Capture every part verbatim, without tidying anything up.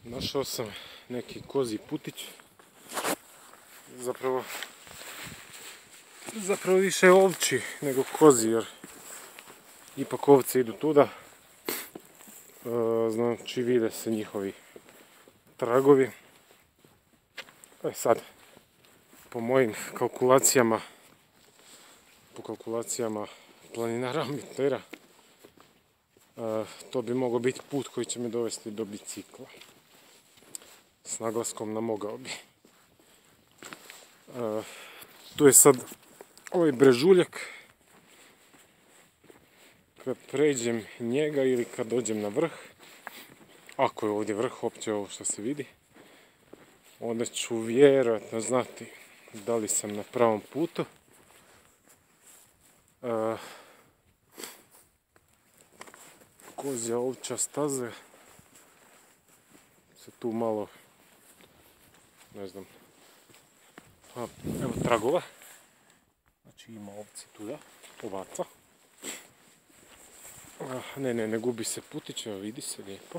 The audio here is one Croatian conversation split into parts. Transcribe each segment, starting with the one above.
Našao sam neki kozji putić, zapravo zapravo više ovči nego kozi, jer ipak ovce idu tuda, znači vide se njihovi tragovi. E sad, po mojim kalkulacijama, po kalkulacijama planinara amatera, to bi mogao biti put koji će me dovesti do bicikla. S naglaskom na mogao bi. Tu je sad ovaj brežuljak. Kad pređem njega ili kad dođem na vrh, ako je ovdje vrh, opće ovo što se vidi, onda ću vjerojatno znati da li sam na pravom putu. Kozja ovča staza se tu malo, ne znam, a, evo tragova, znači ima ovci tuda, ovaca. A, ne, ne, ne gubi se putić, evo vidi se lijepo.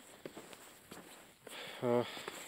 A,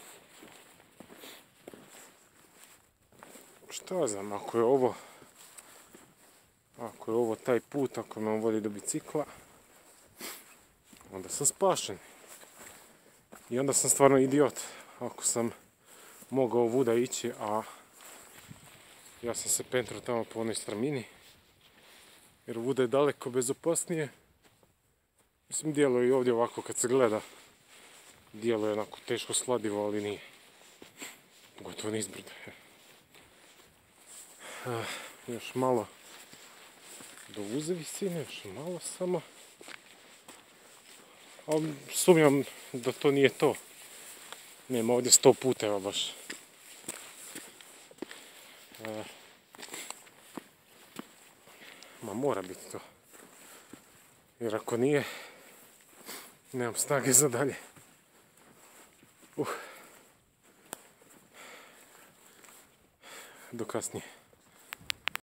šta znam, ako je ovo, ako je ovo taj put, ako me on vodi do bicikla, onda sam spašen. I onda sam stvarno idiot, ako sam mogao vuda ići, a ja sam se pentrao tamo po onoj strmini, jer vuda je daleko bezopasnije. Mislim, djeluje i ovdje ovako kad se gleda, djeluje onako teško sladivo, ali nije. Pogotovo nizbrdo. Još malo do uze visine, još malo samo. Ali sumnjam da to nije to. Nema ovdje sto puteva baš. E, ma mora biti to. Jer ako nije, nemam snage za dalje. Uh. Do kasnije.